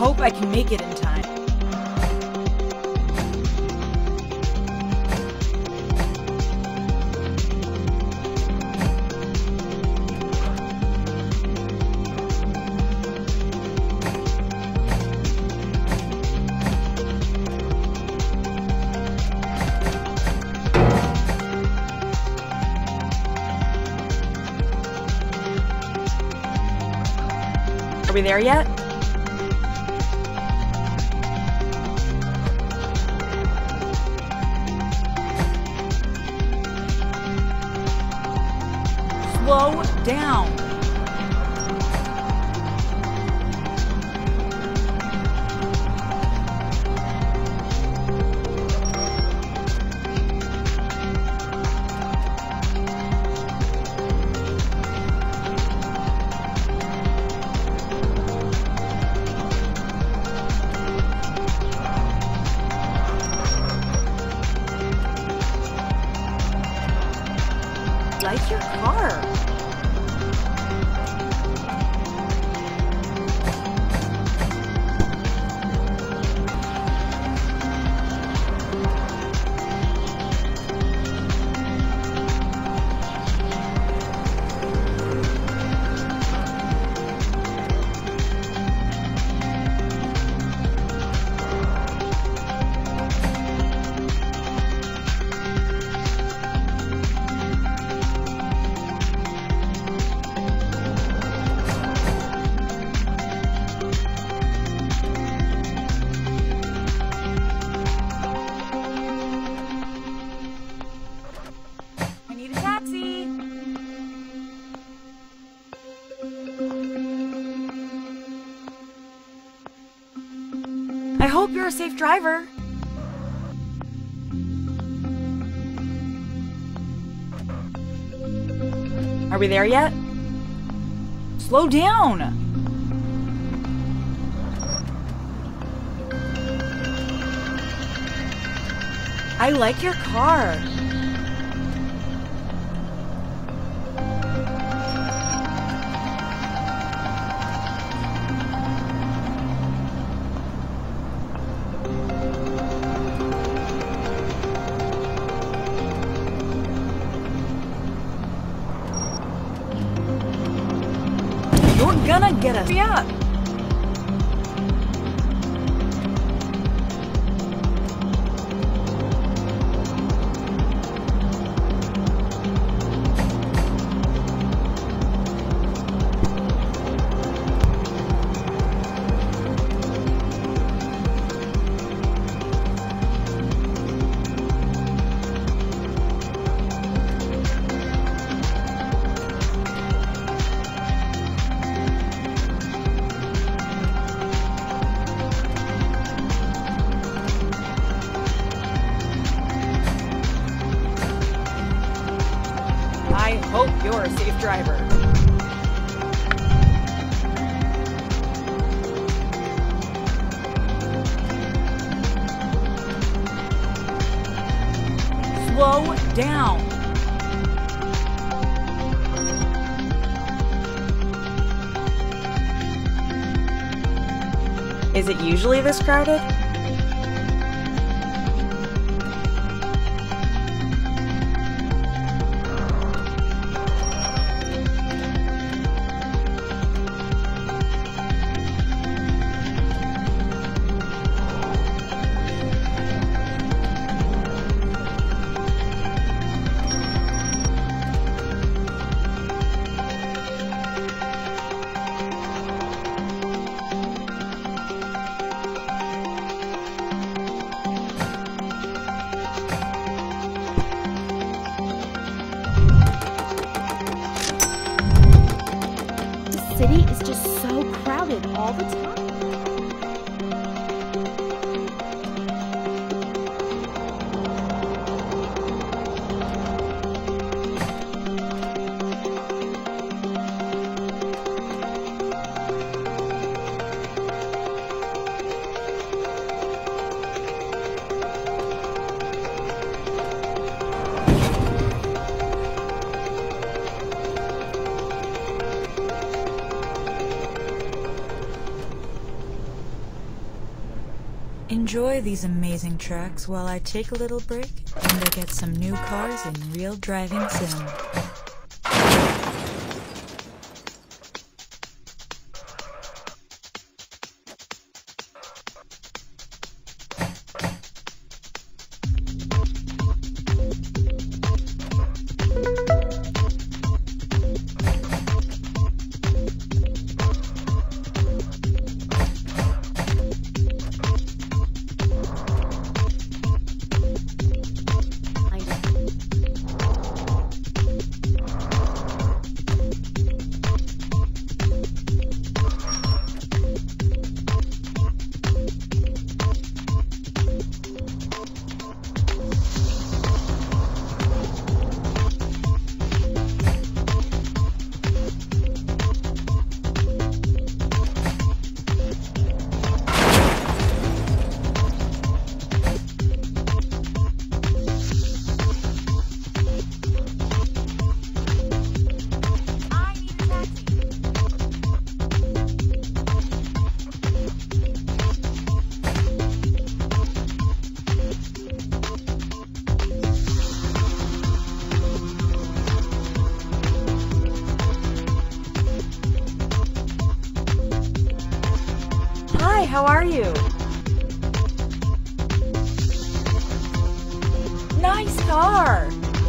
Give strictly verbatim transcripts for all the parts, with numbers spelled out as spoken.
hope I can make it in time. Are we there yet? Slow down. Like your car. Taxi! I hope you're a safe driver. Are we there yet? Slow down! I like your car. You're gonna get us. Yeah. I hope you're a safe driver. Slow down. Is it usually this crowded? The city is just so crowded all the time. Enjoy these amazing tracks while I take a little break and I get some new cars in real driving sim. Hi, how are you? Nice car!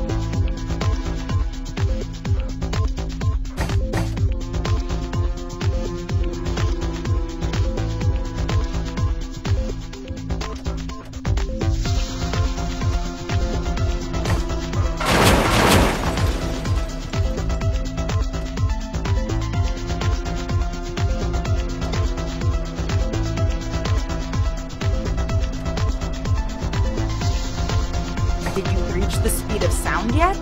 Did you reach the speed of sound yet?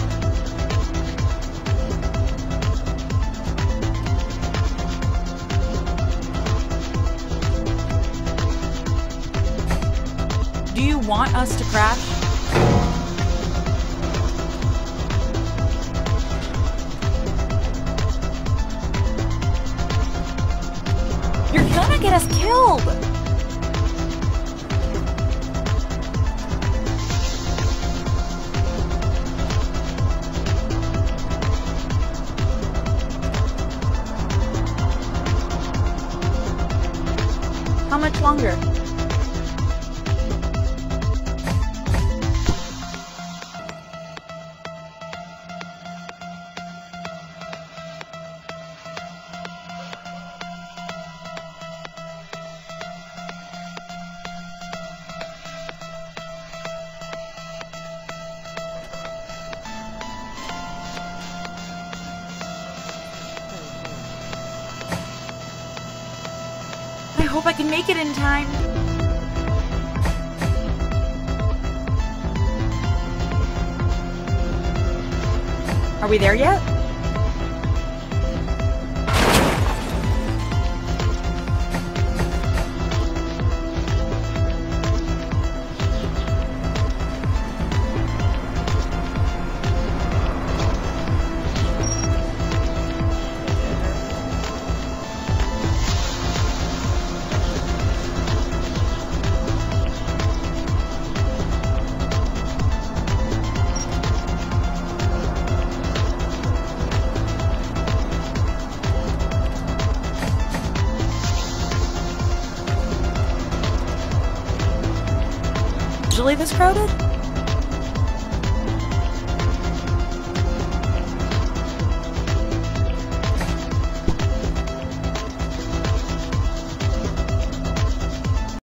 Do you want us to crash? You're gonna get us killed! How much longer? I hope I can make it in time. Are we there yet? Usually this crowded?